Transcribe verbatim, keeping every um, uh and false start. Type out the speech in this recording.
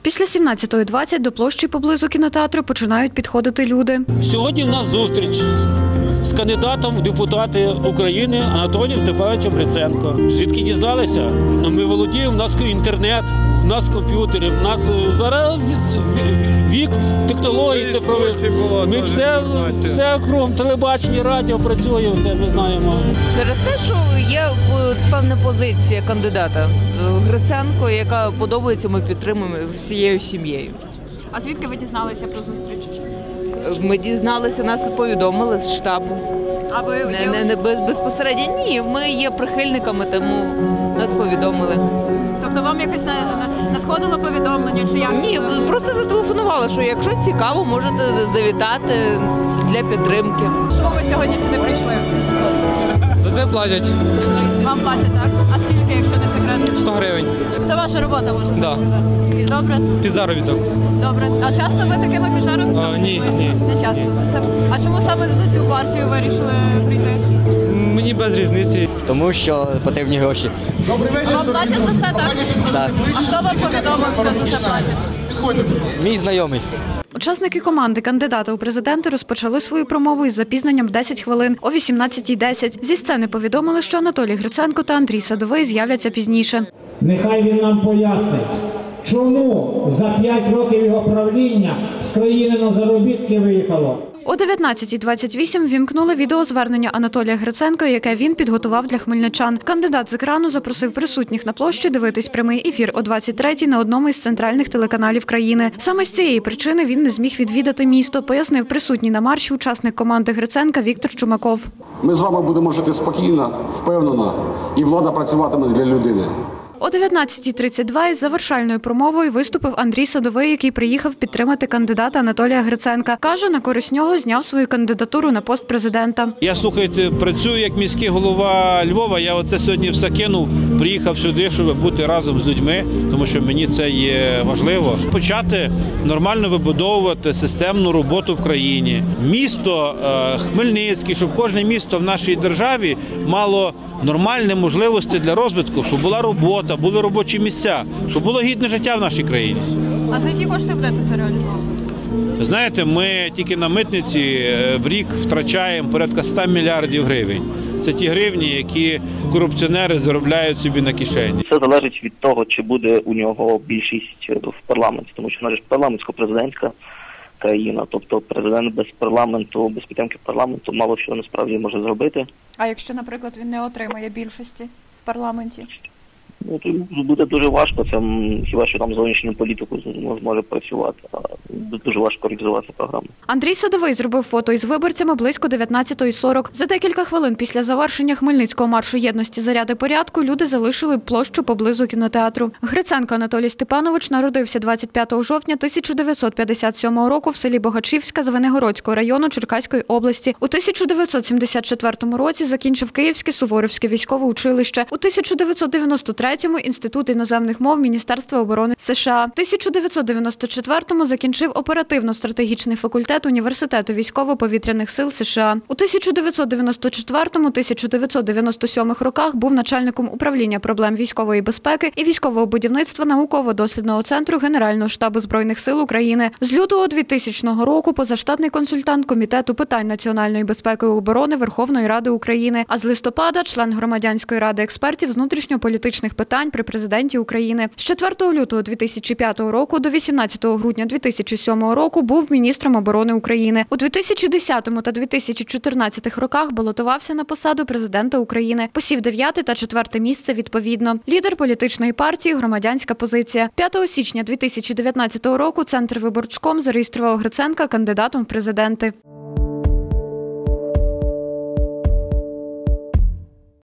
Після сімнадцятої двадцять до площі поблизу кінотеатру починають підходити люди. Сьогодні в нас зустріч з кандидатом в депутати України Анатолієм Степановичем Гриценко. Звідки дізналися? Ну, ми володіємо, в нас інтернет, в нас комп'ютери, в нас зараз вік технологій цифрових. Ми все, все кругом телебачення, радіо працює, все ми знаємо. Через те, що є певна позиція кандидата Гриценко, яка подобається, ми підтримуємо всією сім'єю. А звідки ви дізналися про зустріч? Ми дізналися, нас повідомили з штабу. А ви не, не, не безпосередньо ні, ми є прихильниками, тому нас повідомили. Тобто вам якось надходило повідомлення чи як? Ні, просто зателефонували, що якщо цікаво, можете завітати для підтримки. Чому ви сьогодні сюди прийшли? За це платять. Вам платять, так? А скільки, якщо не секрет? сто гривень. Це ваша робота, можна Да. сказати? Добре? Під заробіток. Добре. А часто ви такими підзаробітками? А, ні, ні. Не часто. Це... А чому саме за цю партію вирішили прийти? Мені без різниці. Тому що потрібні гроші. А вам платять за це, так? Так. А хто вам повідомив, що за це платять? Мій знайомий. Учасники команди кандидата у президенти розпочали свою промову із запізненням десять хвилин. О вісімнадцятій десять зі сцени повідомили, що Анатолій Гриценко та Андрій Садовий з'являться пізніше. Нехай він нам пояснить, чому за п'ять років його правління з країни на заробітки виїхало. О дев'ятнадцятій двадцять вісім ввімкнули відеозвернення Анатолія Гриценка, яке він підготував для хмельничан. Кандидат з екрану запросив присутніх на площі дивитись прямий ефір о двадцять третій на одному із центральних телеканалів країни. Саме з цієї причини він не зміг відвідати місто, пояснив присутній на марші учасник команди Гриценка Віктор Чумаков. Ми з вами будемо жити спокійно, впевнено, і влада працюватиме для людини. О дев'ятнадцятій тридцять два із завершальною промовою виступив Андрій Садовий, який приїхав підтримати кандидата Анатолія Гриценка. Каже, на користь нього зняв свою кандидатуру на пост президента. Я, слухайте, працюю як міський голова Львова. Я оце сьогодні все кинув, приїхав сюди, щоб бути разом з людьми, тому що мені це є важливо. Почати нормально вибудовувати системну роботу в країні. Місто Хмельницький, щоб кожне місто в нашій державі мало нормальні можливості для розвитку, щоб була робота, були робочі місця, щоб було гідне життя в нашій країні. А за які кошти будете це реалізовувати? Ви знаєте, ми тільки на митниці в рік втрачаємо порядка ста мільярдів гривень. Це ті гривні, які корупціонери заробляють собі на кишені. Це залежить від того, чи буде у нього більшість в парламенті, тому що вона ж парламентсько-президентська країна, тобто президент без парламенту, без підтримки парламенту мало що насправді може зробити. А якщо, наприклад, він не отримає більшості в парламенті? Ну, то буде дуже важко, це хіба що там зовнішню політику зможе працювати, а дуже важко реалізувати програму. Андрій Садовий зробив фото із виборцями близько дев'ятнадцятої сорок. За декілька хвилин після завершення Хмельницького маршу єдності «Заряди порядку» люди залишили площу поблизу кінотеатру. Гриценко Анатолій Степанович народився двадцять п'ятого жовтня тисяча дев'ятсот п'ятдесят сьомого року в селі Богачівська Звенигородського району Черкаської області. У тисяча дев'ятсот сімдесят четвертому році закінчив Київське Суворовське військове училище. У тисяча дев'ятсот дев'яносто третьому Інститут іноземних мов Міністерства оборони США. У тисяча дев'ятсот дев'яносто четвертому закінчив оперативно-стратегічний факультет Університету військово-повітряних сил США. У тисяча дев'ятсот дев'яносто четвертому - тисяча дев'ятсот дев'яносто сьомому роках був начальником управління проблем військової безпеки і військового будівництва науково-дослідного центру Генерального штабу Збройних сил України. З лютого двохтисячного року позаштатний консультант Комітету питань національної безпеки і оборони Верховної Ради України, а з листопада – член Громадянської ради експертів з внутрішньополітичних питань при президенті України. З четвертого лютого дві тисячі п'ятого року до вісімнадцятого грудня дві тисячі сьомого року був міністром оборони України. У дві тисячі десятому та дві тисячі чотирнадцятому роках балотувався на посаду президента України. Посів дев'яте та четверте місце відповідно. Лідер політичної партії «Громадянська позиція». п'ятого січня дві тисячі дев'ятнадцятого року Центр Виборчком зареєстрував Гриценка кандидатом в президенти.